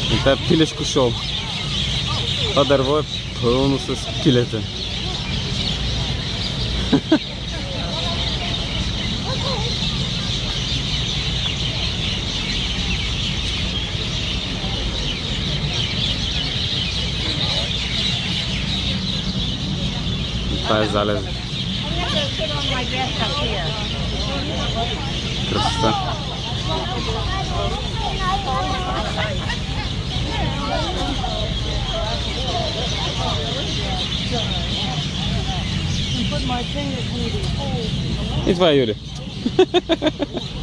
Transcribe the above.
Това е пилешко шоу. Това дърво е пълно с пилета. Това е залез. Красота. И това е Юли.